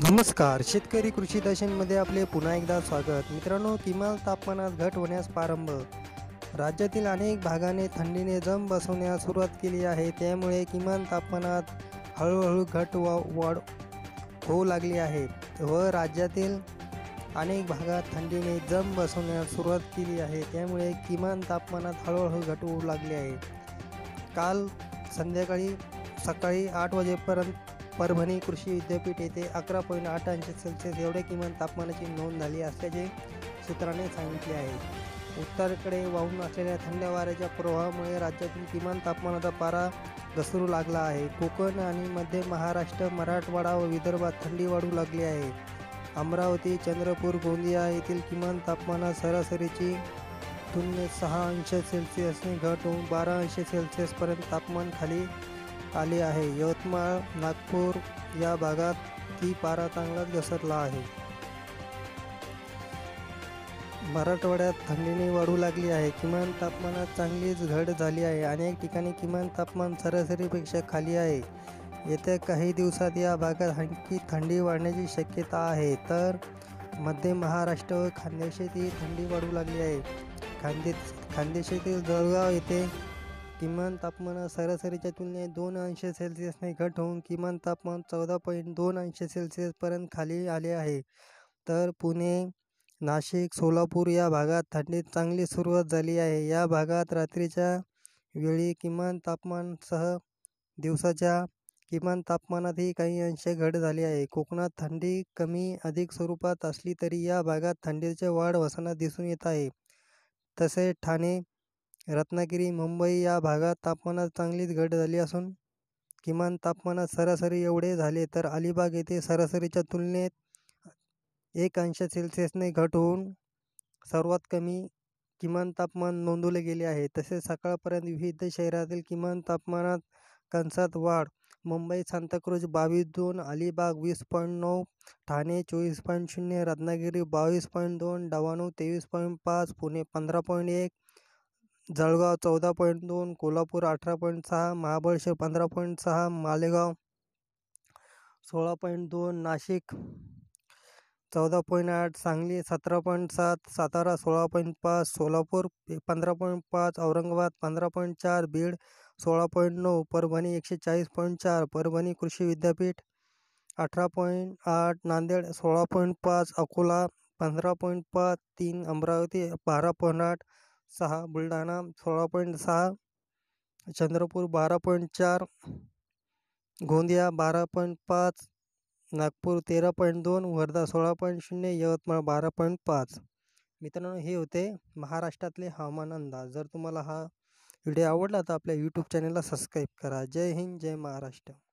नमस्कार, शेतकरी कृषी दर्शनमध्ये आपले पुन्हा एकदा स्वागत. मित्रांनो, किमान तापमानात घट होण्यास प्रारंभ. राज्यातील अनेक भागाने थंडीने जम बसवण्यास सुरुवात केली आहे. त्यामुळे किमान तापमानात हळूहळू वाढ होऊ लागली आहे व राज्यातील अनेक भागात थंडीने जम बसवण्यास सुरुवात केली आहे. त्यामुळे किमान तापमानात हळूहळू घट होऊ लागली आहे. काल सकाळी 8 वाजेपर्यंत परभणी कृषी विद्यापीठ येथे 11.8 अंश सेल्सिअस एवढे किमान तापमानाची नोंद झाली असल्याचे सूत्रांनी सांगितले आहे. उत्तरेकडे वाहून असलेल्या थंड वाऱ्याच्या प्रवाहामुळे राज्यातील किमान तापमानाचा पारा घसरू लागला आहे. कोकण आणि मध्य महाराष्ट्र, मराठवाडा व विदर्भात थंडी वाढू लागली आहे. अमरावती, चंद्रपूर, गोंदिया येथील किमान तापमानात सरासरीची तुलनेत 6 अंश सेल्सिअसने घट होऊन 12 अंश सेल्सिअसपर्यंत तापमान खाली आले आहे. यवतमाळ, नागपूर या भागात ती पारा चांगलाच घसरला आहे. मराठवाड्यात थंडीने वाढू लागली आहे. किमान तापमानात चांगलीच घट झाली आहे. अनेक ठिकाणी किमान तापमान सरासरीपेक्षा खाली आहे. येत्या काही दिवसात या भागात आणखी थंडी वाढण्याची शक्यता आहे. तर मध्य महाराष्ट्र व खानदेशातही थंडी वाढू लागली आहे. खानदेशातील जळगाव येथे किमान तापमानात सरासरीच्या तुलनेत 2 अंश सेल्सिअसने घट होऊन किमान तापमान 14.2 अंश सेल्सिअसपर्यंत खाली आले आहे. तर पुणे, नाशिक, सोलापूर या भागात थंडीत चांगली सुरुवात झाली आहे. या भागात रात्रीच्या वेळी किमान तापमानासह दिवसाच्या किमान तापमानातही काही अंश घट झाली आहे. कोकणात थंडी कमी अधिक स्वरूपात असली तरी या भागात थंडीची वाढ होताना दिसून येत आहे. तसेच ठाणे, रत्नागिरी, मुंबई या भागात तापमानात चांगलीच घट झाली असून किमान तापमानात सरासरी एवढे झाले. तर अलिबाग येथे सरासरीच्या तुलनेत 1 अंश सेल्सिअसने घट होऊन सर्वात कमी किमान तापमान नोंदवले गेले आहे. तसेच सकाळपर्यंत विविध शहरातील किमान तापमानात कंसात वाढ. मुंबई सांताक्रूज 22.2, अलिबाग 20.9, ठाणे 24.0, रत्नागिरी 22.2, डहाणू 23.5, पुणे 15.1, जळगाव 14.2, कोल्हापूर 18.6, महाबळेश्वर 15.6, मालेगाव 16.2, नाशिक 14.8, सांगली 17.7, सातारा 16.5, सोलापूर 15.5, औरंगाबाद 15.4, बीड 16.9, परभणी 140.4, परभणी कृषी विद्यापीठ 18.8, नांदेड 16.5, अकोला 15.3, अमरावती 12.6, बुलढाणा 16.6, चंद्रपूर 12.4, गोंदिया 12.5, नागपूर 13.2, वर्धा 16.0, यवतमाळ 12.5. मित्रांनो, हे होते महाराष्ट्रातले हवामान अंदाज. जर तुम्हाला हा व्हिडिओ आवडला तर आपल्या यूट्यूब चॅनलला सबस्क्राईब करा. जय हिंद, जय महाराष्ट्र.